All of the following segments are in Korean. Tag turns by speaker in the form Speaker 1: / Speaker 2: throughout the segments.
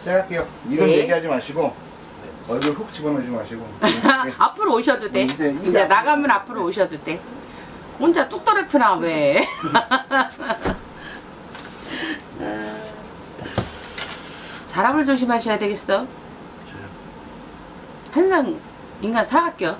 Speaker 1: 시작할게요. 이름
Speaker 2: 네.
Speaker 1: 얘기하지 마시고 얼굴 훅 집어넣지 마시고
Speaker 2: 앞으로 오셔도 돼. 이제 나가면 앞으로 오셔도 돼. 혼자 뚝 떨어뜨나 왜? 사람을 조심하셔야 되겠어.
Speaker 3: 저요?
Speaker 2: 항상 인간 사각겨.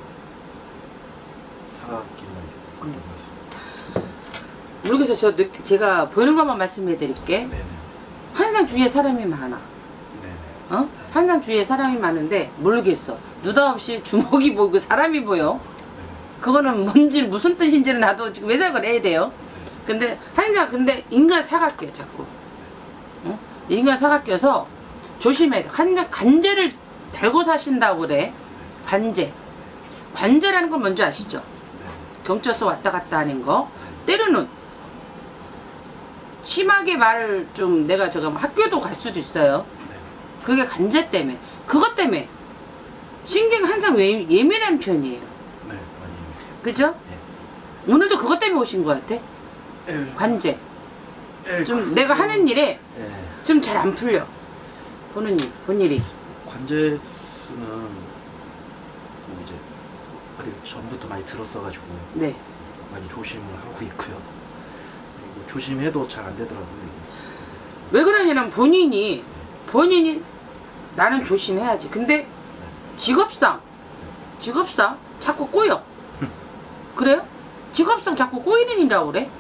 Speaker 3: 사각기는 어떤 말씀?
Speaker 2: 모르겠어요. 제가 보이는 것만 말씀해 드릴게.
Speaker 3: 네네.
Speaker 2: 항상 주위에 사람이 많아.
Speaker 3: 네네.
Speaker 2: 어? 항상 주위에 사람이 많은데 모르겠어. 느닷없이 주먹이 보이고 사람이 보여. 그거는 뭔지 무슨 뜻인지는 나도 지금 외작을 해야 돼요. 근데 항상 근데 인간 사각겨 자꾸. 어? 인간 사각겨서 조심해야 돼. 항상 관제를 달고 사신다고 그래. 관제. 관제라는 건 뭔지 아시죠? 경찰서 왔다 갔다 하는 거. 때로는 심하게 말을 좀 내가 저거 학교도 갈 수도 있어요. 그게 관제 때문에. 그것 때문에 신경 항상 예민한 편이에요.
Speaker 3: 네, 많이.
Speaker 2: 그죠?
Speaker 3: 네.
Speaker 2: 오늘도 그것 때문에 오신 것 같아. 관제. 좀 내가 하는 일에 좀 잘 안 풀려. 보는 일, 본 일이.
Speaker 3: 관제 수는 뭐 이제 어디 전부터 많이 들었어가지고
Speaker 2: 네.
Speaker 3: 많이 조심을 하고 있고요. 그리고 조심해도 잘 안 되더라고요.
Speaker 2: 왜 그러냐면 본인이 나는 조심해야지. 근데 직업상 자꾸 꼬여. 그래요? 직업상 자꾸 꼬이는 일이라고 그래?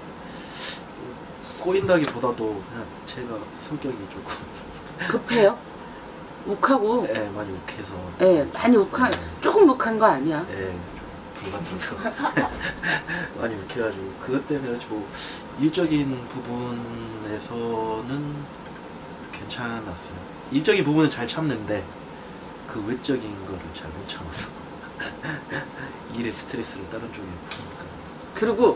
Speaker 3: 꼬인다기보다도 그냥 제가 성격이 조금
Speaker 2: 급해요. 욱하고.
Speaker 3: 예, 많이 욱해서.
Speaker 2: 예, 많이 욱한. 조금 욱한 거 아니야.
Speaker 3: 예, 좀 불같아서 많이 욱해가지고 그것 때문에 뭐 일적인 부분에서는 괜찮았어요. 일적인 부분은 잘 참는데 그 외적인 거를 잘 못 참아서 일의 스트레스를 다른 쪽에 푸니까.
Speaker 2: 그리고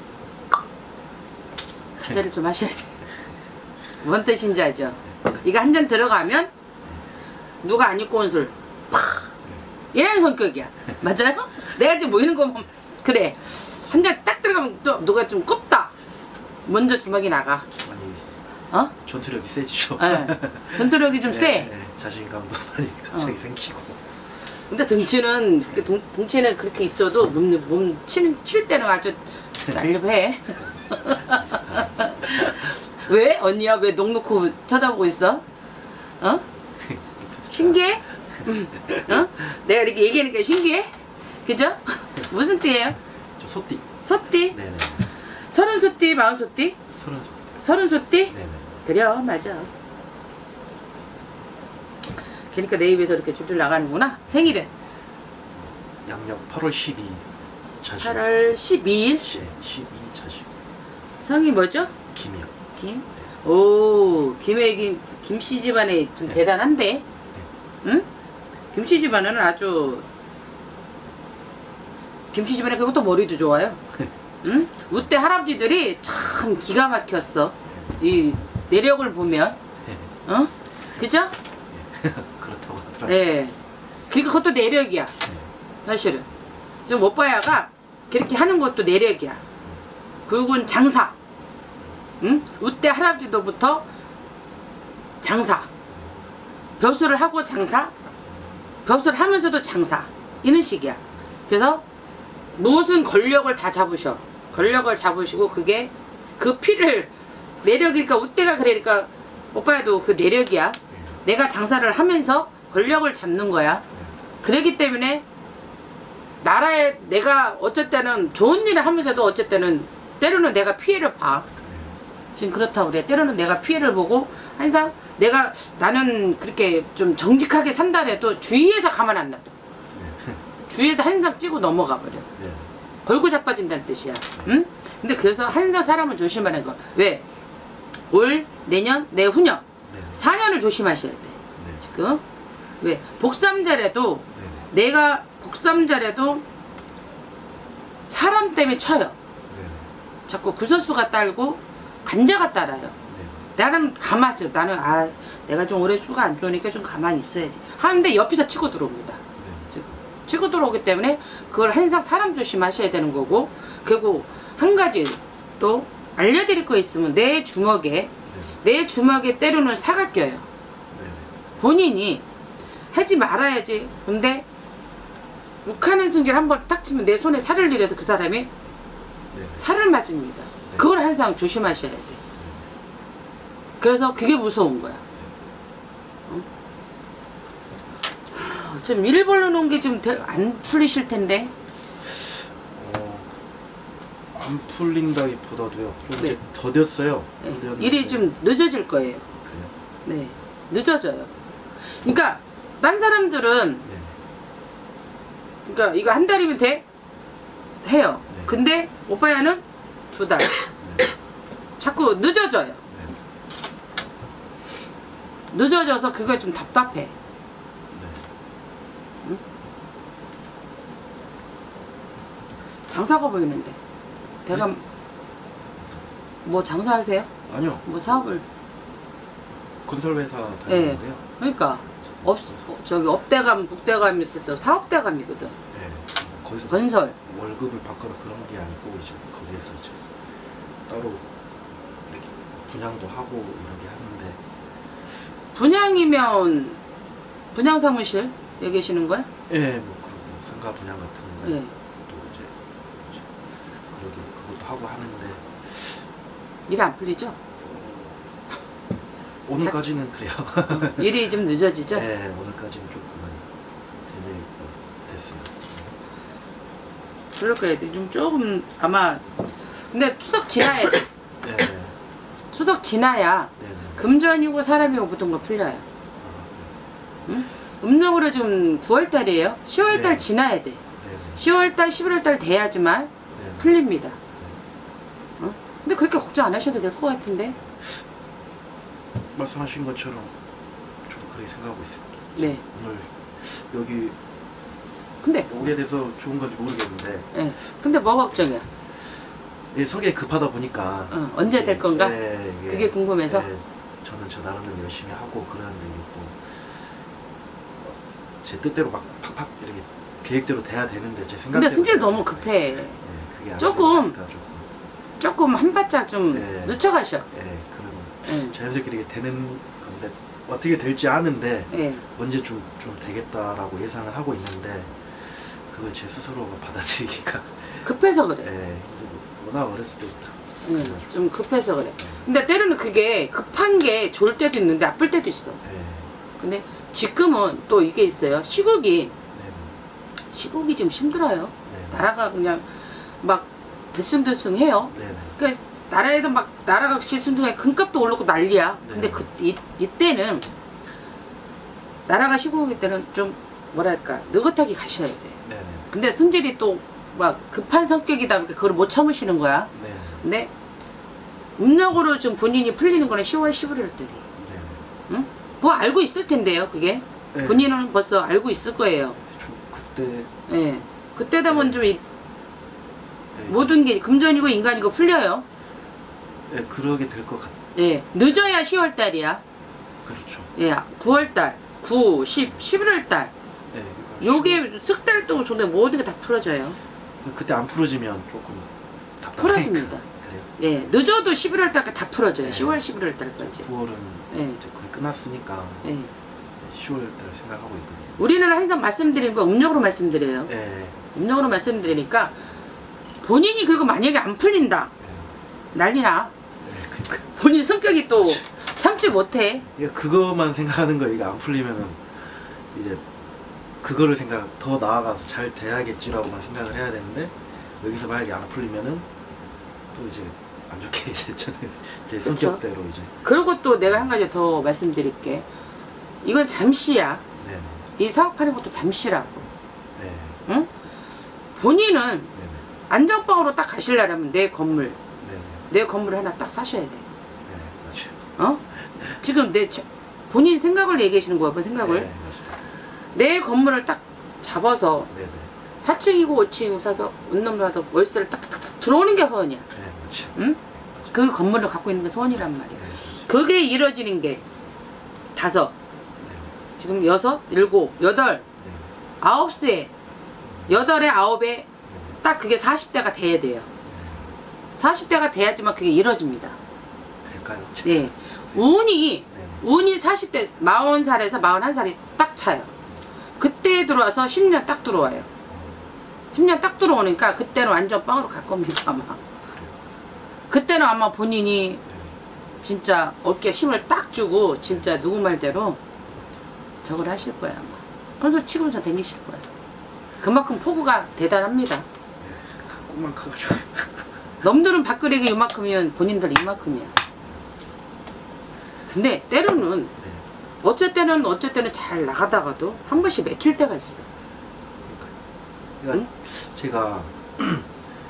Speaker 2: 자제를 좀 하셔야 돼. 뭔 뜻인지 알죠? 이거 한 잔 들어가면 누가 안 입고 온 술 이런 성격이야. 맞아요? 내가 지금 모이는 거 보면 그래. 한 잔 딱 들어가면 또 누가 좀 꼽다. 먼저 주먹이 나가.
Speaker 3: 많이
Speaker 2: 어?
Speaker 3: 전투력이 세지죠.
Speaker 2: 네. 전투력이 좀 세.
Speaker 3: 자신감도 많이 갑자기 생기고.
Speaker 2: 근데 등치는 등치는 그렇게 있어도 몸 칠 때는 아주 날렵해. 왜? 언니야 왜 녹놓고 쳐다보고 있어? 어? 신기해? 어? 내가 이렇게 얘기하니까 신기해? 그죠? 무슨 띠예요?
Speaker 3: 저 소띠.
Speaker 2: 소띠?
Speaker 3: 네네.
Speaker 2: 서른 소띠, 마흔 소띠? 서른 소띠?
Speaker 3: 네네.
Speaker 2: 그래 맞아. 그러니까 내 입에서 이렇게 줄줄 나가는구나. 생일은?
Speaker 3: 양력 8월 12일 자식.
Speaker 2: 8월 12일?
Speaker 3: 네, 12 자식.
Speaker 2: 성이 뭐죠?
Speaker 3: 김이요.
Speaker 2: 김? 오, 김씨 집안에 좀 대단한데? 응? 김씨 집안은 아주 김씨 집안에 그것도 머리도 좋아요. 응? 우때 할아버지들이 참 기가 막혔어. 이 내력을 보면. 어? 그죠?
Speaker 3: 그렇다고 하더라고요.
Speaker 2: 네. 그러니까 그것도 내력이야. 사실은. 지금 오빠야가 그렇게 하는 것도 내력이야. 그리고 장사. 응? 우때 할아버지도부터 장사. 벼슬을 하고 장사. 벼슬을 하면서도 장사. 이런 식이야. 그래서 무슨 권력을 다 잡으셔. 권력을 잡으시고 그게 그 피를 내력이니까 우때가 그러니까 오빠야도 그 내력이야. 내가 장사를 하면서 권력을 잡는 거야. 그러기 때문에 나라에 내가 어쩔 때는 좋은 일을 하면서도 어쩔 때는 때로는 내가 피해를 봐. 지금 그렇다고 그래. 때로는 내가 피해를 보고 항상 나는 그렇게 좀 정직하게 산다 해도 주위에서 가만 안 놔둬. 주위에서 항상 찌고 넘어가 버려. 걸고 자빠진다는 뜻이야. 응? 근데 그래서 항상 사람을 조심하는 거. 왜? 올, 내년, 내후년 4년을 조심하셔야 돼. 지금 왜? 복삼자래도 내가 복삼자래도 사람 때문에 쳐요. 자꾸 구설수가 딸고 간자가 따라요. 나는 가만히 있어. 나는 내가 좀 올해 수가 안 좋으니까 좀 가만히 있어야지 하는데 옆에서 치고 들어옵니다. 치고 들어오기 때문에 그걸 항상 사람 조심하셔야 되는 거고. 그리고 한 가지 또 알려드릴 거 있으면 내 주먹에 때로는 사가 껴요. 본인이 하지 말아야지. 근데 욱하는 순간 한번 딱 치면 내 손에 살을 내려도 그 사람이
Speaker 3: 네.
Speaker 2: 살을 맞습니다. 그걸 항상 조심하셔야 돼. 그래서 그게 무서운 거야. 좀 일 벌려놓은 게 좀 안 풀리실 텐데.
Speaker 3: 안 풀린다기보다도요. 좀
Speaker 2: 네.
Speaker 3: 이제 더뎠어요.
Speaker 2: 네.
Speaker 3: 더뎠는데.
Speaker 2: 일이 좀 늦어질 거예요.
Speaker 3: 그래요?
Speaker 2: 네, 늦어져요. 그러니까 딴 사람들은
Speaker 3: 네.
Speaker 2: 그러니까 이거 한 달이면 돼 해요.
Speaker 3: 네.
Speaker 2: 근데 오빠야는 2달.
Speaker 3: 네.
Speaker 2: 자꾸 늦어져요.
Speaker 3: 네.
Speaker 2: 늦어져서 그게 좀 답답해.
Speaker 3: 네.
Speaker 2: 장사가 보이는데. 내가
Speaker 3: 네?
Speaker 2: 뭐 장사하세요?
Speaker 3: 아니요.
Speaker 2: 뭐 사업을?
Speaker 3: 건설 회사
Speaker 2: 예.
Speaker 3: 다니는데요.
Speaker 2: 그러니까 저기 업대감, 북대감이 있어서 사업대감이거든.
Speaker 3: 네. 거기서
Speaker 2: 건설.
Speaker 3: 월급을 받거나 그런 게 아니고 이제 거기에서 이제 따로 이렇게 분양도 하고 이렇게 하는데.
Speaker 2: 분양이면 분양 사무실 얘기하시는 거야?
Speaker 3: 예, 뭐 그런 상가 분양 같은 거.
Speaker 2: 예.
Speaker 3: 또 이제 그러게 그것도 하고 하는데
Speaker 2: 일 안 풀리죠?
Speaker 3: 오늘까지는 그래요.
Speaker 2: 일이 좀 늦어지죠?
Speaker 3: 네, 오늘까지는 조금은 딜레이가 됐어요.
Speaker 2: 그럴 거예요. 좀 조금 아마 근데 추석 지나야 돼.
Speaker 3: 네,
Speaker 2: 추석 지나야
Speaker 3: 네, 네.
Speaker 2: 금전이고 사람이고 모든 거 풀려요. 응? 음력으로 지금 9월달이에요. 10월달
Speaker 3: 네.
Speaker 2: 지나야 돼.
Speaker 3: 네,
Speaker 2: 10월달, 11월달 돼야지만
Speaker 3: 네,
Speaker 2: 풀립니다. 어? 근데 그렇게 걱정 안 하셔도 될 것 같은데.
Speaker 3: 말씀하신 것처럼 저도 그렇게 생각하고 있습니다.
Speaker 2: 네.
Speaker 3: 오늘 여기
Speaker 2: 근데
Speaker 3: 오게 돼서 좋은 건지 모르겠는데,
Speaker 2: 예. 근데 뭐 걱정이야?
Speaker 3: 예, 성격이 급하다 보니까
Speaker 2: 언제 될 건가?
Speaker 3: 네, 이게,
Speaker 2: 그게 궁금해서?
Speaker 3: 네, 저는 저 나름대로 열심히 하고 그러는데 이게 또 제 뜻대로 막 팍팍 이렇게 계획대로 돼야 되는데 제 생각대로.
Speaker 2: 근데 승질
Speaker 3: 돼야
Speaker 2: 너무
Speaker 3: 되는데,
Speaker 2: 급해.
Speaker 3: 네, 그게 안
Speaker 2: 조금.
Speaker 3: 되니까
Speaker 2: 조금 한 발짝 좀
Speaker 3: 네.
Speaker 2: 늦춰가셔.
Speaker 3: 예, 그러면
Speaker 2: 응.
Speaker 3: 자연스럽게 이렇게 되는 건데 어떻게 될지 아는데
Speaker 2: 예.
Speaker 3: 언제쯤 좀 되겠다라고 예상을 하고 있는데 그걸 제 스스로가 받아들이기가
Speaker 2: 급해서 그래.
Speaker 3: 예, 워낙 어렸을 때부터
Speaker 2: 응. 좀 급해서 그래. 근데 때로는 그게 급한 게 좋을 때도 있는데 나쁠 때도 있어.
Speaker 3: 예,
Speaker 2: 근데 지금은 또 이게 있어요. 시국이 지금 힘들어요.
Speaker 3: 네,
Speaker 2: 나라가 그냥 막 들쑥들쑥해요.
Speaker 3: 네, 네,
Speaker 2: 그러니까 나라에도 막 나라가 시순둥에 금값도 오르고 난리야. 근데
Speaker 3: 네.
Speaker 2: 이때는 나라가 시국이기 때는 좀 뭐랄까 느긋하게 가셔야 돼.
Speaker 3: 네, 네,
Speaker 2: 근데 승질이 또 막 급한 성격이다 보니까 그걸 못 참으시는 거야.
Speaker 3: 네,
Speaker 2: 근데 음력으로 지금 본인이 풀리는 거는 10월 11월 달이.
Speaker 3: 네,
Speaker 2: 응? 뭐 알고 있을 텐데요, 그게.
Speaker 3: 네.
Speaker 2: 본인은 벌써 알고 있을 거예요.
Speaker 3: 대충 그때
Speaker 2: 예. 그때 되면
Speaker 3: 네.
Speaker 2: 좀
Speaker 3: 예,
Speaker 2: 모든 게 금전이고 인간이고 풀려요.
Speaker 3: 예, 그러게 될 것 같.
Speaker 2: 예. 늦어야 10월 달이야.
Speaker 3: 그렇죠.
Speaker 2: 예. 9월 달, 9, 10, 11월 달.
Speaker 3: 예,
Speaker 2: 요게 석 달 동안 손에 모든 게 다 풀어져요.
Speaker 3: 그때 안 풀어지면 조금 답답하니까.
Speaker 2: 풀어집니다.
Speaker 3: 그래요.
Speaker 2: 예. 늦어도 11월 달까지 다 풀어져요.
Speaker 3: 네.
Speaker 2: 10월, 11월 달까지.
Speaker 3: 9월은
Speaker 2: 예.
Speaker 3: 이제 거의 끝났으니까
Speaker 2: 예.
Speaker 3: 10월 달 생각하고 있거든요.
Speaker 2: 우리는 항상 말씀드리는 거 음력으로 말씀드려요.
Speaker 3: 예,
Speaker 2: 음력으로 말씀드리니까 본인이 그리고 만약에 안 풀린다. 난리나.
Speaker 3: 예, 그러니까.
Speaker 2: 본인 성격이 또 참지 못해.
Speaker 3: 이게 그거만 생각하는 거예요. 이게 안 풀리면은 이제 그거를 더 나아가서 잘 돼야겠지라고만 생각을 해야 되는데 여기서 만약에 안 풀리면은 또 이제 안 좋게 이제 저는 제
Speaker 2: 그쵸?
Speaker 3: 성격대로 이제.
Speaker 2: 그리고 또 내가 한 가지 더 말씀드릴게. 이건 잠시야.
Speaker 3: 네,
Speaker 2: 이 사업하는 것도 잠시라고.
Speaker 3: 네,
Speaker 2: 응? 본인은
Speaker 3: 네,
Speaker 2: 안전방으로 딱 가시려면 내 건물,
Speaker 3: 네, 네,
Speaker 2: 내 건물을 하나 딱 사셔야 돼.
Speaker 3: 네, 맞아요.
Speaker 2: 어? 지금 본인 생각을 얘기하시는 거야, 그 생각을.
Speaker 3: 네, 맞아요.
Speaker 2: 내 건물을 딱 잡아서
Speaker 3: 네, 네,
Speaker 2: 4층이고 5층이고 사서 운놈 사서 월세를 딱딱딱 들어오는 게 소원이야.
Speaker 3: 네, 맞아요.
Speaker 2: 응?
Speaker 3: 맞아요.
Speaker 2: 그 건물을 갖고 있는 게 소원이란 말이야.
Speaker 3: 네, 맞아요.
Speaker 2: 그게 이루어지는 게 5, 지금 6, 7, 8,
Speaker 3: 네,
Speaker 2: 9세, 8에 9에 딱 그게 40대가 돼야 돼요. 40대가 돼야지만 그게 이루어집니다.
Speaker 3: 될까요?
Speaker 2: 네. 운이
Speaker 3: 네,
Speaker 2: 운이 40대 40살에서 41살이 딱 차요. 그때 들어와서 10년 딱 들어와요. 10년 딱 들어오니까 그때는 완전 빵으로 갈 겁니다 아마. 그때는 아마 본인이 진짜 어깨에 힘을 딱 주고 진짜 누구 말대로 저걸 하실 거야 아마. 그래서 치고서 다니실 거예요. 그만큼 폭우가 대단합니다.
Speaker 3: 꿈만 커가지고.
Speaker 2: 넘들은 밥그릇이 이만큼이면 본인들 이만큼이야. 근데 때로는 어쩔 때는 잘 나가다가도 한 번씩 맥힐 때가 있어.
Speaker 3: 그러니까 제가 한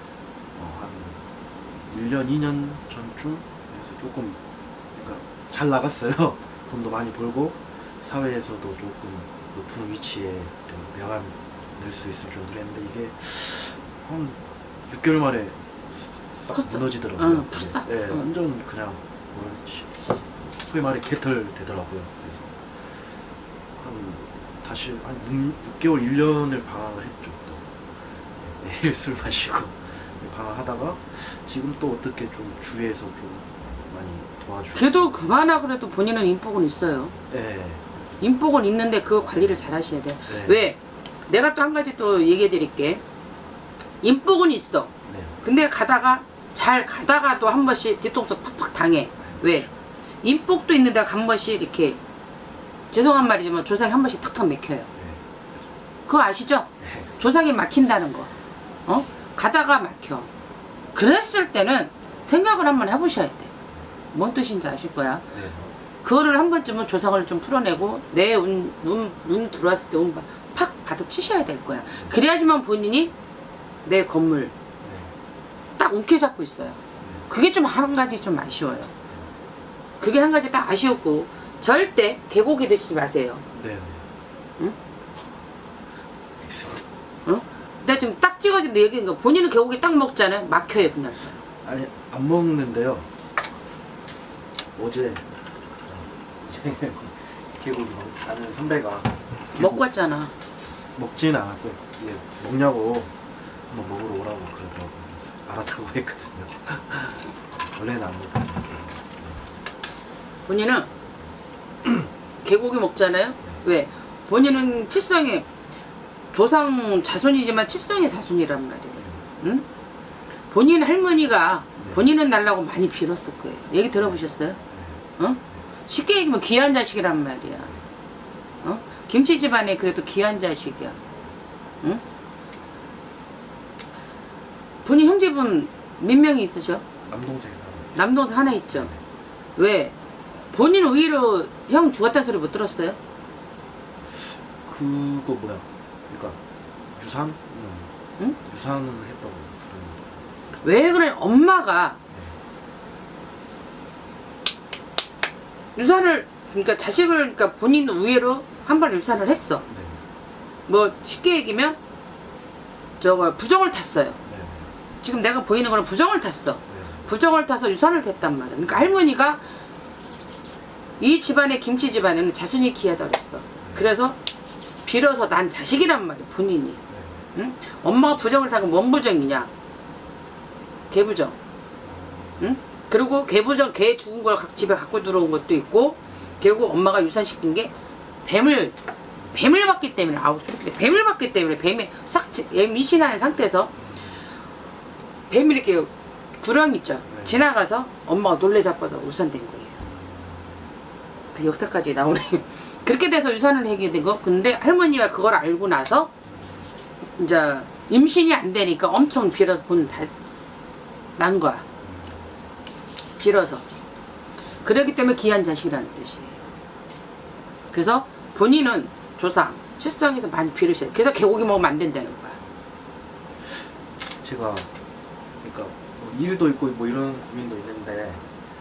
Speaker 3: 1년, 2년 전쯤 해서 조금 그러니까 잘 나갔어요. 돈도 많이 벌고 사회에서도 조금 높은 위치에 명함 낼 수 있을 정도로 했는데 이게 한 6개월 만에 싹 무너지더라고요.
Speaker 2: 푸싹.
Speaker 3: 네, 완전 그냥 뭐라 그러지? 소위 말해 개털 되더라고요. 그래서 다시 한 6개월, 1년을 방황을 했죠. 또 매일 술 마시고 방황하다가 지금 또 어떻게 좀 주위에서 좀 많이 도와주고.
Speaker 2: 그래도 그만하 그래도 본인은 인복은 있어요.
Speaker 3: 네.
Speaker 2: 인복은 있는데 그 관리를 잘 하셔야 돼.
Speaker 3: 네.
Speaker 2: 왜? 내가 또 한 가지 또 얘기해 드릴게. 인복은 있어.
Speaker 3: 네.
Speaker 2: 근데 잘 가다가도 한 번씩 뒤통수 팍팍 당해. 왜? 인복도 있는데 한 번씩 이렇게 죄송한 말이지만 조상이 한 번씩 탁탁 막혀요.
Speaker 3: 네.
Speaker 2: 그거 아시죠?
Speaker 3: 네.
Speaker 2: 조상이 막힌다는 거. 가다가 막혀. 그랬을 때는 생각을 한번 해보셔야 돼. 뭔 뜻인지 아실 거야.
Speaker 3: 네.
Speaker 2: 그거를 한 번쯤은 조상을 좀 풀어내고 내 운 들어왔을 때 운 팍 받아치셔야 될 거야. 그래야지만 본인이 내 건물 딱 움켜잡고 있어요. 그게 좀 한 가지 좀 아쉬워요. 그게 한 가지 딱 아쉬웠고 절대 개고기 드시지 마세요.
Speaker 3: 네.
Speaker 2: 응?
Speaker 3: 알겠습니다.
Speaker 2: 응? 내가 지금 딱 찍어준데 얘기한 거 본인은 개고기 딱 먹잖아요. 막혀요 그날.
Speaker 3: 아니 안 먹는데요. 어제 개고기 아는 선배가
Speaker 2: 먹고 왔잖아.
Speaker 3: 먹지는 않았고 이게 먹냐고 한번 먹으러 오라고 그러더라고요. 그래서 알았다고 했거든요. 원래는 안 먹거든요.
Speaker 2: 본인은 개고기 먹잖아요. 왜? 본인은 칠성이 조상 자손이지만 칠성의 자손이란 말이에요. 응? 본인 할머니가 본인은 날라고 많이 빌었을 거예요. 얘기 들어보셨어요? 어? 쉽게 얘기하면 귀한 자식이란 말이야. 어? 김치 집안에 그래도 귀한 자식이야. 응? 본인 형제분 몇 명이 있으셔?
Speaker 3: 남동생
Speaker 2: 남동생 하나 있죠. 왜? 본인 오히려 형 죽었다는 소리 못 들었어요?
Speaker 3: 그거 뭐야? 그러니까 유산?
Speaker 2: 응?
Speaker 3: 유산은 했다고 들었는데.
Speaker 2: 왜 그래? 엄마가 유산을 그러니까 자식을 그러니까 본인 우회로 한 번 유산을 했어.
Speaker 3: 네.
Speaker 2: 뭐 쉽게 얘기면 저거 부정을 탔어요.
Speaker 3: 네.
Speaker 2: 지금 내가 보이는 거는 부정을 탔어.
Speaker 3: 네.
Speaker 2: 부정을 타서 유산을 댔단 말이야. 그러니까 할머니가 이 집안의 김치 집안에는 자손이 귀하다 그랬어. 그래서 빌어서 난 자식이란 말이야 본인이. 응? 엄마가 부정을 타고 뭔 부정이냐? 개부정. 응? 그리고 개부정, 개 죽은 걸 집에 갖고 들어온 것도 있고, 결국 엄마가 유산시킨 게 뱀을 봤기 때문에, 아우 소리 뱀을 봤기 때문에 뱀이 싹 미신한 상태에서 뱀이 이렇게 구렁이 있죠. 지나가서 엄마가 놀래 잡아서 유산된 거예요. 그 역사까지 나오네. 그렇게 돼서 유산을 하게 된 거. 근데 할머니가 그걸 알고 나서 이제 임신이 안 되니까 엄청 빌어서 본 다 난 거야. 빌어서. 그렇기 때문에 귀한 자식이라는 뜻이에요. 그래서 본인은 조상, 칠성에서 많이 빌으셔요. 그래서 개고기 먹으면 안 된다는 거야.
Speaker 3: 제가 그러니까 뭐 일도 있고 뭐 이런 고민도 있는데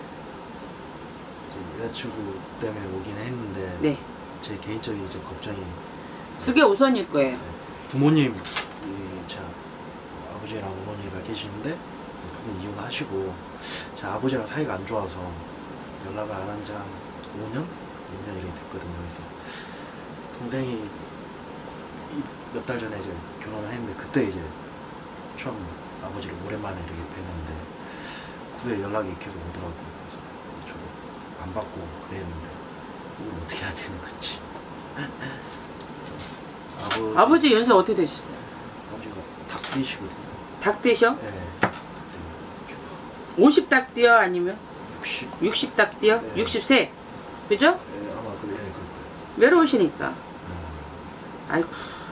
Speaker 3: 이제 여자친구 때문에 오긴 했는데
Speaker 2: 네.
Speaker 3: 제 개인적인 이제 걱정이
Speaker 2: 그게 우선일 거예요.
Speaker 3: 부모님 제 아버지랑 어머니가 계시는데 두 분 이혼하시고 제 아버지랑 사이가 안 좋아서 연락을 안 한 지 한 5년? 6년 이렇게 됐거든요. 그래서 동생이 몇 달 전에 이제 결혼을 했는데 그때 이제 처음 아버지를 오랜만에 이렇게 뵀는데 후에 연락이 계속 오더라고요. 그래서 저도 안 받고 그랬는데 이걸 어떻게 해야 되는 건지.
Speaker 2: 아버지 연세 어떻게 되셨어요?
Speaker 3: 아버지가 닭띠시거든요.
Speaker 2: 닭띠셔?
Speaker 3: 네.
Speaker 2: 50 닭띠요? 아니면
Speaker 3: 60.
Speaker 2: 60 닭띠요?
Speaker 3: 네.
Speaker 2: 60세? 그죠?
Speaker 3: 네, 아마 그래. 네,
Speaker 2: 외로우시니까. 아이고.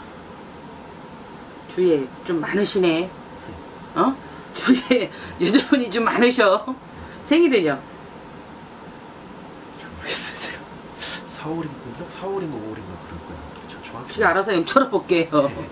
Speaker 2: 주위에 좀 많으시네. 어? 주위에 여자분이 좀 많으셔. 생일은요?
Speaker 3: 모르겠어요. 제가 4월인가 5월인가 그럴 거야. 저 정확히.
Speaker 2: 제가 알아서 염쳐러 볼게요.
Speaker 3: 네.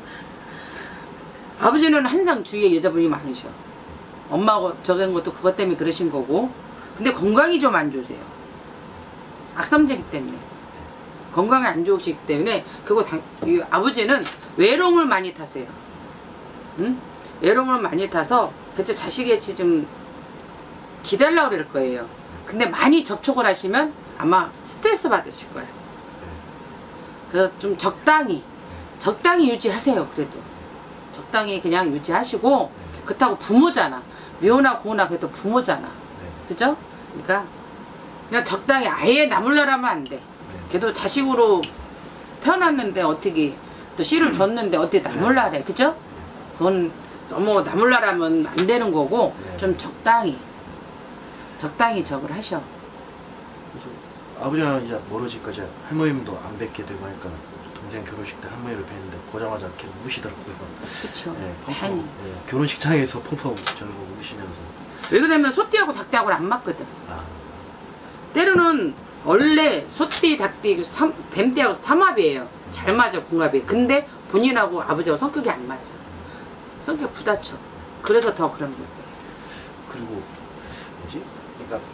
Speaker 2: 아버지는 항상 주위에 여자분이 많으셔. 엄마하고 저긴 것도 그것 때문에 그러신 거고. 근데 건강이 좀 안 좋으세요. 악삼제기 때문에. 건강이 안 좋으시기 때문에 이 아버지는 외로움을 많이 타세요. 응? 외로움을 많이 타서 그치 자식이 좀 기다리려고 그럴 거예요. 근데 많이 접촉을 하시면 아마 스트레스 받으실 거예요. 그래서 좀 적당히 유지하세요. 그래도 적당히 그냥 유지하시고, 그렇다고 부모잖아. 미혼하고 고혼하고 그래도 부모잖아. 그죠? 그러니까 그냥 적당히 아예 나물러라면 안 돼. 걔도 자식으로 태어났는데 어떻게 또 씨를 줬는데 어떻게 나물라래. 그죠? 그건 너무 나물라라면 안 되는 거고, 좀 적당히 적을 하셔.
Speaker 3: 그래서 아버지랑 이제 멀어지까지 할머님도 안 뵙게 되고 하니까 동생 결혼식 때 할머니를 뵀는데 보자마자 계속 우시더라고요.
Speaker 2: 그쵸.
Speaker 3: 네,
Speaker 2: 다행히.
Speaker 3: 네, 결혼식장에서 펑펑 저를 보고 우시면서.
Speaker 2: 왜 그러냐면 소띠하고 닭띠하고는 안 맞거든.
Speaker 3: 아,
Speaker 2: 때로는 원래 소띠, 닭띠, 뱀띠하고 삼합이에요. 잘 맞아, 궁합이. 근데 본인하고 아버지하고 성격이 안 맞아. 성격 부딪혀. 그래서 더 그런 거예요.
Speaker 3: 그리고 뭐지? 그러니까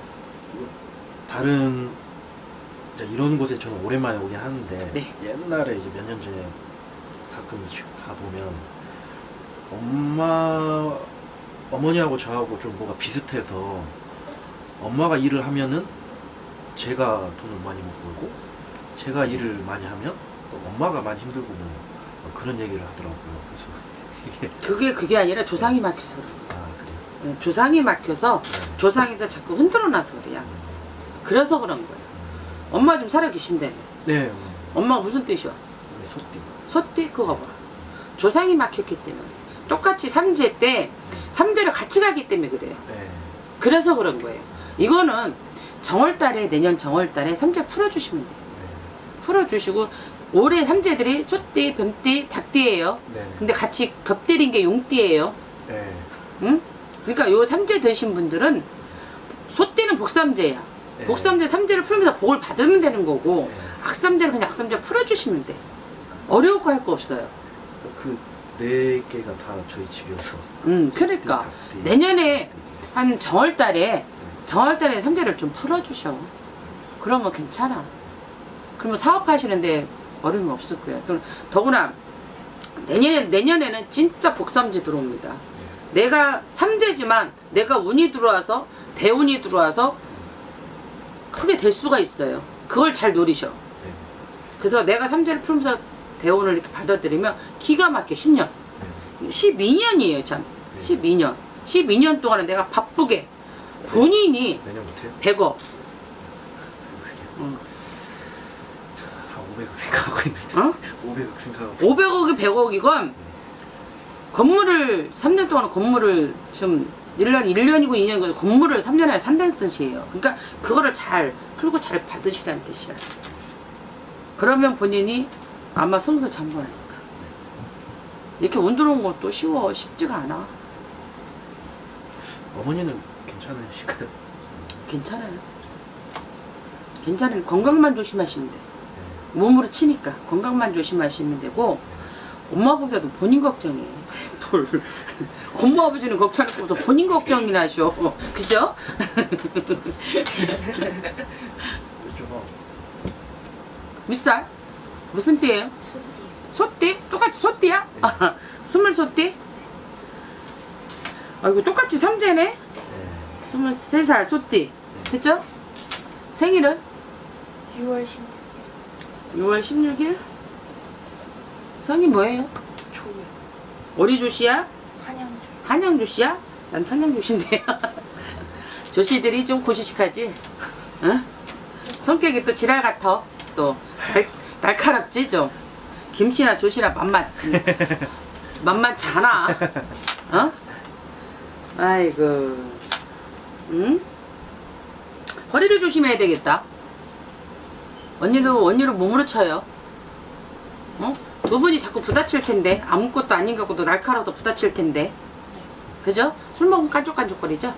Speaker 3: 다른 이제 이런 곳에 저는 오랜만에 오긴 하는데,
Speaker 2: 네.
Speaker 3: 옛날에 이제 몇 년 전에 가끔 가보면 어머니하고 저하고 좀 뭐가 비슷해서, 엄마가 일을 하면은 제가 돈을 많이 못 벌고, 제가 일을 많이 하면 또 엄마가 많이 힘들고 뭐 그런 얘기를 하더라고요. 그래서
Speaker 2: 그게 아니라 조상이 막혀서 그래.
Speaker 3: 아, 그래요?
Speaker 2: 네, 조상이 막혀서 조상에서 자꾸 흔들어놔서 그래요. 그래서 그런 거예요. 엄마 좀 살아 계신데.
Speaker 3: 네.
Speaker 2: 엄마가 무슨 뜻이야?
Speaker 3: 소띠.
Speaker 2: 소띠? 그거 봐. 조상이 막혔기 때문에. 똑같이 삼재 때 삼재를 같이 가기 때문에 그래요.
Speaker 3: 네.
Speaker 2: 그래서 그런 거예요. 이거는 정월달에, 내년 정월달에 삼재 풀어주시면 돼요. 풀어주시고, 올해 삼재들이 소띠, 뱀띠, 닭띠예요.
Speaker 3: 네.
Speaker 2: 근데 같이 겹들인 게 용띠예요.
Speaker 3: 네.
Speaker 2: 응? 그러니까 요 삼재 되신 분들은, 소띠는 복삼재야.
Speaker 3: 네.
Speaker 2: 복삼재, 삼재를 풀면서 복을 받으면 되는 거고,
Speaker 3: 네.
Speaker 2: 악삼재를 그냥 악삼재 풀어주시면 돼. 어려울 거 할 거 없어요.
Speaker 3: 그 네 개가 다 저희 집이어서.
Speaker 2: 그러니까
Speaker 3: 닭띠,
Speaker 2: 내년에
Speaker 3: 닭띠.
Speaker 2: 한 정월달에 삼재를 좀 풀어주셔. 그러면 괜찮아. 그러면 사업하시는데 어려움이 없을 거야. 더구나 내년에는 진짜 복삼재 들어옵니다. 내가 삼재지만 내가 운이 들어와서, 대운이 들어와서 크게 될 수가 있어요. 그걸 잘 노리셔.
Speaker 3: 네.
Speaker 2: 그래서 내가 삼재를 풀면서 대운을 이렇게 받아들이면 기가 막혀. 10년. 12년이에요, 참. 12년. 12년 동안은 내가 바쁘게 본인이
Speaker 3: 내년부터요?
Speaker 2: 100억.
Speaker 3: 한 500억 생각하고 있는데.
Speaker 2: 어?
Speaker 3: 500억 생각하고.
Speaker 2: 500억이 100억이건 건물을 3년 동안 건물을 좀 1년이고 2년이고 건물을 3년 안에 산다는 뜻이에요. 그러니까 그거를 잘 풀고 잘 받으시라는 뜻이야. 그러면 본인이 아마 승승장구하니까. 이렇게 운 들어온 것도 쉽지가 않아.
Speaker 3: 어머니는 괜찮으실까요?
Speaker 2: 괜찮아요. 괜찮아요. 건강만 조심하시면 돼. 몸으로 치니까 건강만 조심하시면 되고, 엄마보다도 본인 걱정해. 엄마 아버지는 걱정할 것보다 본인 걱정이나 하셔. 그죠? 밑살? 무슨 띠예요? 소띠? 똑같이 소띠야? 아, 스물 소띠? 아이고 똑같이 삼재네? 23살 소띠. 그죠? 생일은?
Speaker 4: 6월 16일
Speaker 2: 6월 16일? 성이 뭐예요?
Speaker 4: 조요
Speaker 2: 오리조씨야?
Speaker 4: 한양조
Speaker 2: 한양조씨야? 난 천양조씨인데. 조씨들이 좀 고시식하지? 응? 성격이 또 지랄 같아. 또 날카롭지 좀. 김치나 조시나 만만치 않아. 어? 아이고. 응? 허리를 조심해야 되겠다. 언니를 몸으로 쳐요. 어? 두 분이 자꾸 부딪힐 텐데. 아무것도 아닌 것 같고도 날카로워서 부딪힐 텐데. 그죠? 술 먹으면 깐족깐족거리죠?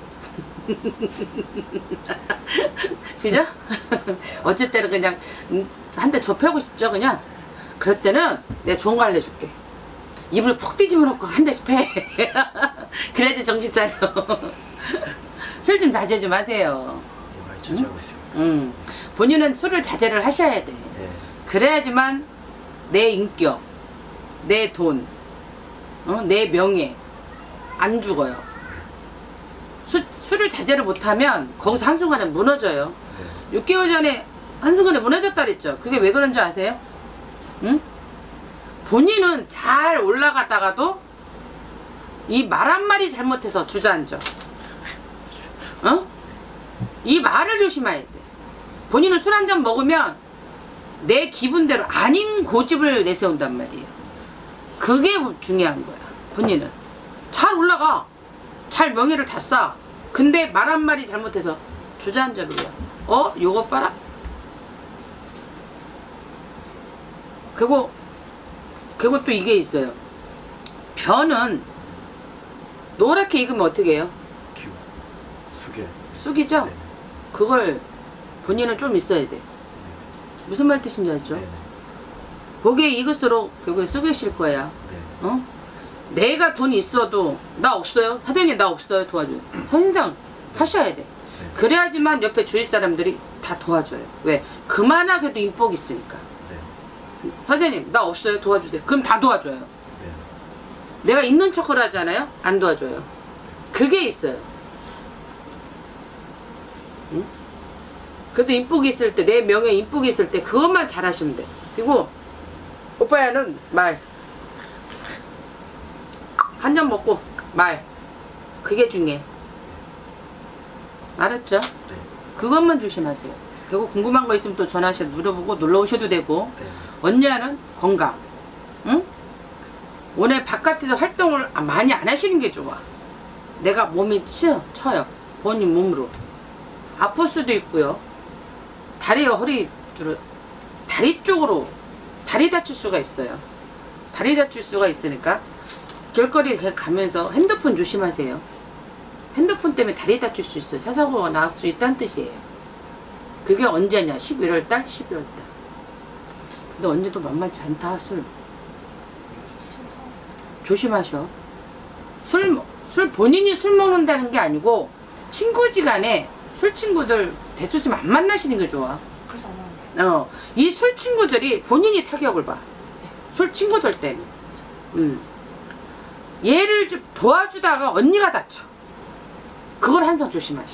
Speaker 2: 그죠? 어쩔 때는 그냥 한 대 좁혀고 싶죠 그냥. 그럴 때는 내가 좋은 거 알려줄게. 입을 푹 뒤집어 놓고 한 대씩 패. 그래야지 정신 차려. 술 좀 자제 좀 하세요.
Speaker 3: 예, 많이 자제하고 있습니다.
Speaker 2: 본인은 술을 자제를 하셔야 돼.
Speaker 3: 예.
Speaker 2: 그래야지만 내 인격, 내 돈, 내 명예 안 죽어요. 술을 자제를 못하면 거기서 한순간에 무너져요.
Speaker 3: 네.
Speaker 2: 6개월 전에 한순간에 무너졌다 그랬죠. 그게 왜 그런지 아세요? 응? 본인은 잘 올라가다가도 이 말 한마디 잘못해서 주저앉아. 어? 이 말을 조심해야 돼. 본인은 술 한 잔 먹으면 내 기분대로 아닌 고집을 내세운단 말이에요. 그게 중요한 거야. 본인은 잘 올라가, 잘 명예를 다 쌓아. 근데 말 한마디 잘못해서 주저앉아 버려. 요거 봐라. 그리고 또 이게 있어요. 변은 노랗게 익으면 어떻게 해요?
Speaker 3: 기우, 수계.
Speaker 2: 쑥이죠?
Speaker 3: 네.
Speaker 2: 그걸 본인은 좀 있어야 돼. 무슨 말 뜻인지 알죠?
Speaker 3: 네.
Speaker 2: 거기에 익을수록 결국에 쑥이실 거야.
Speaker 3: 네.
Speaker 2: 어? 내가 돈이 있어도 나 없어요? 사장님 나 없어요? 도와줘요. 항상 하셔야 돼.
Speaker 3: 네.
Speaker 2: 그래야지만 옆에 주위 사람들이 다 도와줘요. 왜? 그만하게도 인복이 있으니까.
Speaker 3: 네.
Speaker 2: 사장님 나 없어요? 도와주세요. 그럼 다 도와줘요.
Speaker 3: 네.
Speaker 2: 내가 있는 척을 하잖아요? 안 도와줘요. 그게 있어요. 응? 그래도 인복이 있을 때, 내 명예 인복이 있을 때 그것만 잘하시면 돼. 그리고 오빠야는 말. 한 잔 먹고 말. 그게 중요해. 알았죠?
Speaker 3: 네.
Speaker 2: 그것만 조심하세요. 그리고 궁금한 거 있으면 또 전화하셔서 물어보고 놀러 오셔도 되고.
Speaker 3: 네.
Speaker 2: 언니는 건강. 응? 오늘 바깥에서 활동을 많이 안 하시는 게 좋아. 내가 몸이 쳐요. 본인 몸으로. 아플 수도 있고요. 다리와 허리 주로 다리 쪽으로 다리 다칠 수가 있어요. 다리 다칠 수가 있으니까 길거리 가면서 핸드폰 조심하세요. 핸드폰 때문에 다리 다칠 수 있어요. 차사고가 나올 수 있다는 뜻이에요. 그게 언제냐? 11월달, 12월달. 근데 언니도 만만치 않다. 술 조심하셔. 술 본인이 술 먹는다는 게 아니고 친구지간에 술 친구들 대수심 안 만나시는 게 좋아.
Speaker 4: 그래서 안 하는 거예요.
Speaker 2: 이 술 친구들이 본인이 타격을 봐. 술 친구들 때문에. 얘를 좀 도와주다가 언니가 다쳐. 그걸 항상 조심하시.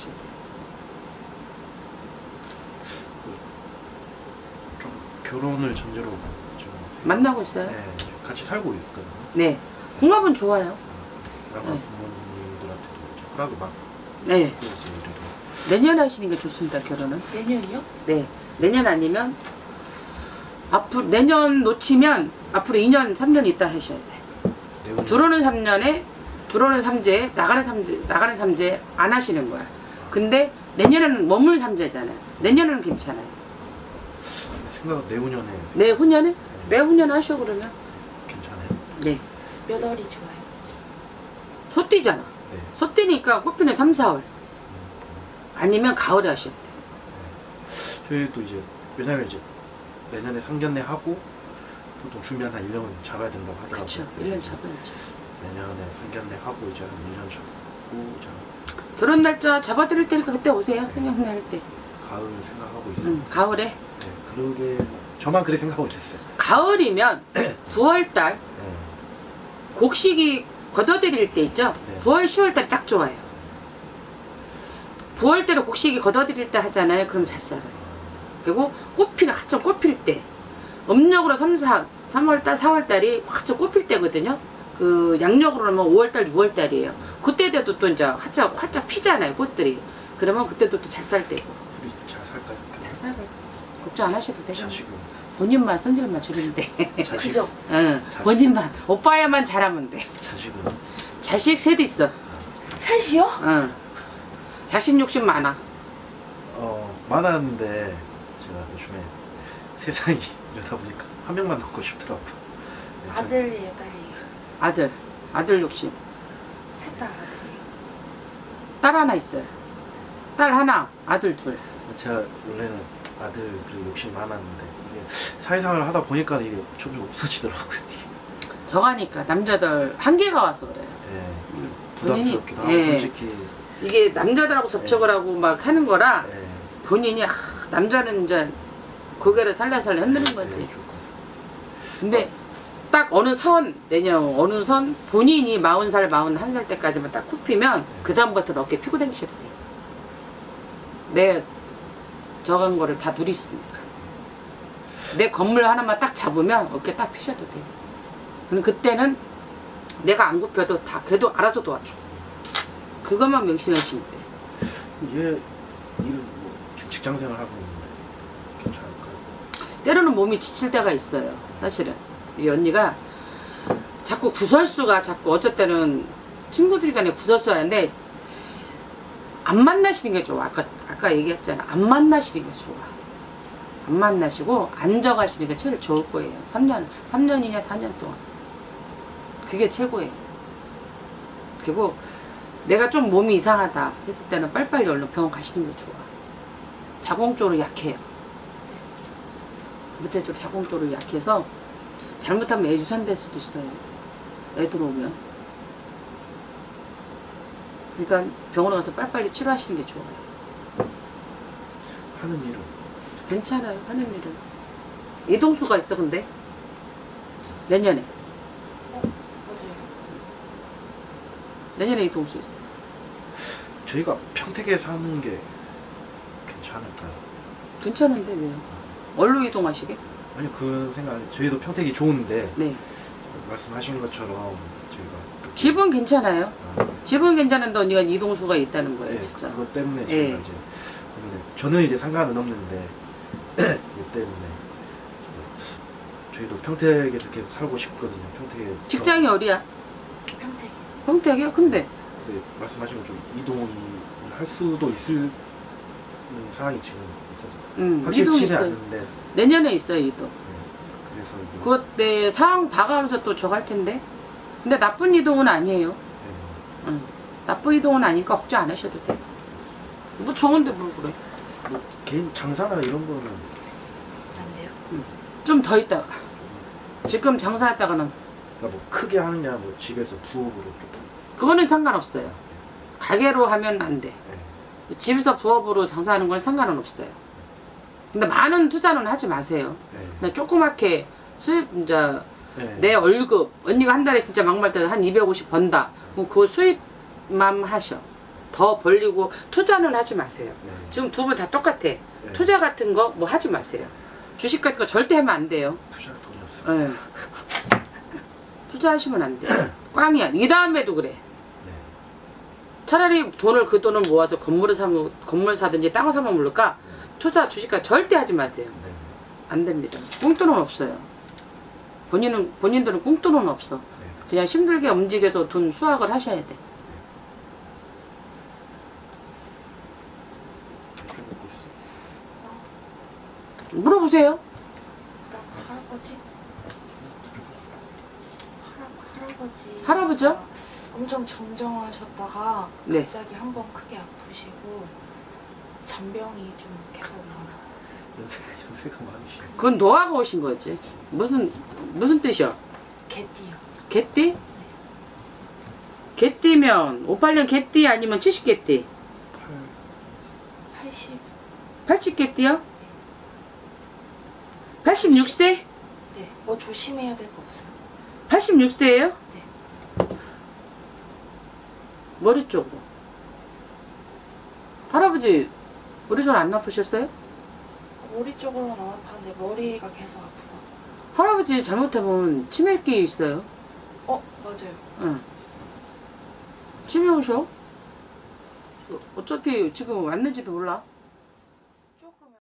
Speaker 3: 좀 결혼을 전제로 좀
Speaker 2: 만나고 있어요?
Speaker 3: 네, 같이 살고 있거든요.
Speaker 2: 네. 궁합은 좋아요.
Speaker 3: 약간
Speaker 2: 네.
Speaker 3: 부모님들한테도 허락을 받고
Speaker 2: 네.
Speaker 3: 이제 이래도
Speaker 2: 내년 하시는 게 좋습니다. 결혼은.
Speaker 4: 내년이요?
Speaker 2: 네. 내년 아니면 앞으로 내년 놓치면 앞으로 2년 3년 있다 하셔야 돼.
Speaker 3: 내후년
Speaker 2: 들어오는 3년에 들어오는 3재 나가는 3재 안 하시는 거야. 근데 내년에는 머물 3재잖아요. 내년에는 괜찮아요.
Speaker 3: 생각은 내후년에
Speaker 2: 내후년에? 내후년 하셔 그러면.
Speaker 3: 괜찮아요.
Speaker 2: 네.
Speaker 4: 몇 월이 좋아요?
Speaker 2: 소띠잖아.
Speaker 3: 네.
Speaker 2: 소띠니까 꽃피는 3, 4월. 아니면 가을에 하셔야 돼.
Speaker 3: 저희도 이제 왜냐면 이제 내년에 상견례 하고 보통 준비한 한 1년은 잡아야 된다고 하더라고요.
Speaker 2: 그렇죠.
Speaker 3: 그래서
Speaker 2: 1년
Speaker 3: 이제
Speaker 2: 잡아야죠.
Speaker 3: 내년에 상견례 하고 이제 한 1년 잡고 이제
Speaker 2: 결혼 날짜 잡아드릴 테니까 그때 오세요. 생년회 할 때.
Speaker 3: 가을 생각하고 있어요.
Speaker 2: 가을에.
Speaker 3: 네, 그러게 저만 그래 생각하고 있었어요.
Speaker 2: 가을이면 9월달
Speaker 3: 네.
Speaker 2: 곡식이 걷어들일 때 있죠?
Speaker 3: 네.
Speaker 2: 9월, 10월달 딱 좋아요. 9월달에 곡식이 걷어들일 때 하잖아요. 그럼 잘 살아요. 그리고 꽃피는 한참 꽃필 때. 음력으로 3월달, 4월달이 한참 꽃필 때거든요. 그 양력으로 하면 5월달, 6월달이에요. 그때 돼도 또 이제 활짝 피잖아요. 꽃들이. 그러면 그때도 또 잘 살 때고.
Speaker 3: 우리 잘 살까요?
Speaker 2: 잘 살아요. 걱정 안 하셔도 돼요.
Speaker 3: 자식은
Speaker 2: 본인만 성질만 줄이면 돼.
Speaker 3: 자식
Speaker 4: 그죠?
Speaker 2: 응.
Speaker 3: 자식.
Speaker 2: 본인만 오빠야만 잘하면 돼.
Speaker 3: 자식은
Speaker 2: 자식 셋 있어.
Speaker 4: 셋이요?
Speaker 2: 응. 자식 욕심 많아.
Speaker 3: 많았는데 제가 요즘에 세상이 이러다 보니까 한 명만 낳고 싶더라고요. 네, 저-
Speaker 4: 아들이에요, 딸이에요?
Speaker 2: 아들 욕심.
Speaker 4: 셋 다 아들이에요.
Speaker 2: 딸 하나 있어요. 딸 하나, 아들 둘.
Speaker 3: 제가 원래는 아들 그리고 욕심이 많았는데 이게 사회생활을 하다 보니까 이게 점점 없어지더라고요.
Speaker 2: 저가니까 남자들 한계가 와서 그래요.
Speaker 3: 예, 부담스럽기도 하고
Speaker 2: 예.
Speaker 3: 솔직히
Speaker 2: 이게 남자들하고 접촉을 하고 막 하는 거라
Speaker 3: 예,
Speaker 2: 본인이 남자는 이제 고개를 살살살 흔드는 거지.
Speaker 3: 예, 조금.
Speaker 2: 근데 딱 어느 선 본인이 40살 41살 때까지만 딱 굽히면 그 다음부터는 어깨 피고 다니셔도 돼요. 내 저간 거를 다 누리시니까 내 건물 하나만 딱 잡으면 어깨 딱 피셔도 돼요. 그럼 그때는 내가 안 굽혀도 다 걔도 알아서 도와줘. 그것만 명심하시면 돼.
Speaker 3: 얘 일을 뭐 지금 직장생활 하고 있는데 괜찮을까요?
Speaker 2: 때로는 몸이 지칠 때가 있어요. 사실은 이 언니가 자꾸 구설수가 자꾸 어쩔 때는 친구들이 간에 구설수 하는데 안 만나시는 게 좋아. 아까 얘기했잖아. 안 만나시는 게 좋아. 안 만나시고 앉아가시는 게 제일 좋을 거예요. 3년이냐 4년 동안. 그게 최고예요. 그리고 내가 좀 몸이 이상하다 했을 때는 빨리빨리 얼른 병원 가시는 게 좋아. 자궁적으로 약해요. 밑에 쪽 자궁적으로 약해서 잘못하면 애 유산될 수도 있어요. 애 들어오면. 그러니까 병원에 가서 빨리빨리 치료하시는 게 좋아요.
Speaker 3: 하는 일은
Speaker 2: 괜찮아요. 하는 일은. 이동수가 있어 근데 내년에
Speaker 4: 맞아요.
Speaker 2: 내년에 이동수 있어.
Speaker 3: 저희가 평택에 사는 게 괜찮을까요?
Speaker 2: 괜찮은데 왜요? 얼로 이동하시게?
Speaker 3: 아니 그 생각 저희도 평택이 좋은데
Speaker 2: 네.
Speaker 3: 말씀하신 것처럼 저희가 이렇게-
Speaker 2: 집은 괜찮아요.
Speaker 3: 아,
Speaker 2: 집은 괜찮은데 언니가 이동수가 있다는 거예요,
Speaker 3: 네,
Speaker 2: 진짜.
Speaker 3: 그것 때문에
Speaker 2: 예.
Speaker 3: 저희가 이제 고민을 저는 이제 상관은 없는데 이 때문에 저희도 평택에서 계속 살고 싶거든요. 평택에
Speaker 2: 직장이 어디야?
Speaker 4: 평택이.
Speaker 2: 평택이요? 근데
Speaker 3: 근데 말씀하신 것좀 이동을 할 수도 있을 상황이 지금 있어서 확실히
Speaker 2: 이동
Speaker 3: 치는
Speaker 2: 있어요.
Speaker 3: 않는데
Speaker 2: 내년에 있어요, 이동.
Speaker 3: 네, 그래서 이거
Speaker 2: 그때 상황 봐가면서 또 저갈 텐데. 근데 나쁜 이동은 아니에요.
Speaker 3: 네,
Speaker 2: 응. 나쁜 이동은 아니니까 걱정 안 하셔도 돼. 뭐 좋은데 뭘 그래.
Speaker 3: 뭐 개인 장사나 이런 거는
Speaker 4: 안돼요?
Speaker 2: 좀 더 있다가. 지금 장사했다가는
Speaker 3: 그러니까 뭐 크게 하는 게 아니라 뭐 집에서 부업으로 조금
Speaker 2: 그거는 상관없어요. 가게로 하면 안 돼.
Speaker 3: 네,
Speaker 2: 집에서 부업으로 장사하는 건 상관은 없어요. 근데 많은 투자는 하지 마세요.
Speaker 3: 네,
Speaker 2: 그냥 조그맣게 수입 이제
Speaker 3: 네,
Speaker 2: 내 월급 언니가 한 달에 진짜 막말 때 한 250 번다. 그럼 그거 수입만 하셔. 더 벌리고 투자는 하지 마세요.
Speaker 3: 네,
Speaker 2: 지금 두 분 다 똑같아.
Speaker 3: 네.
Speaker 2: 투자 같은 거 뭐 하지 마세요. 주식 같은 거 절대 하면 안 돼요.
Speaker 3: 투자할 돈이 없어요.
Speaker 2: 예. 투자하시면 안 돼요. 꽝이야. 이 다음에도 그래.
Speaker 3: 네,
Speaker 2: 차라리 그 돈을 모아서 건물 사든지 땅을 사면 모를까? 투자 주식과 절대 하지 마세요.
Speaker 3: 네.
Speaker 2: 안 됩니다. 꽁돈은 없어요. 본인들은 꽁돈은 없어.
Speaker 3: 네.
Speaker 2: 그냥 힘들게 움직여서 돈 수확을 하셔야 돼.
Speaker 3: 대충 먹고 있어.
Speaker 2: 물어보세요.
Speaker 4: 일단 할아버지. 할아버지.
Speaker 2: 할아버지요?
Speaker 4: 엄청 정정하셨다가
Speaker 2: 네.
Speaker 4: 갑자기 한 번 크게 아프시고 잔병이 좀 계속 나요.
Speaker 3: 연세가 많으시네.
Speaker 2: 그건 노화가 오신 거지. 무슨 뜻이야?
Speaker 4: 개띠요.
Speaker 2: 개띠? 개띠면 58년 개띠 아니면 70개띠?
Speaker 4: 80.
Speaker 2: 80개띠요? 86세?
Speaker 4: 네. 뭐 조심해야 될 거 없어요?
Speaker 2: 86세예요?
Speaker 4: 네.
Speaker 2: 머리 쪽으로. 할아버지 머리 좀 안 아프셨어요?
Speaker 4: 머리 쪽으로는 안 아팠는데 머리가 계속 아프다.
Speaker 2: 할아버지 잘못하면 치매기 있어요.
Speaker 4: 맞아요.
Speaker 2: 응. 치매 오셔? 어차피 지금 왔는지도 몰라.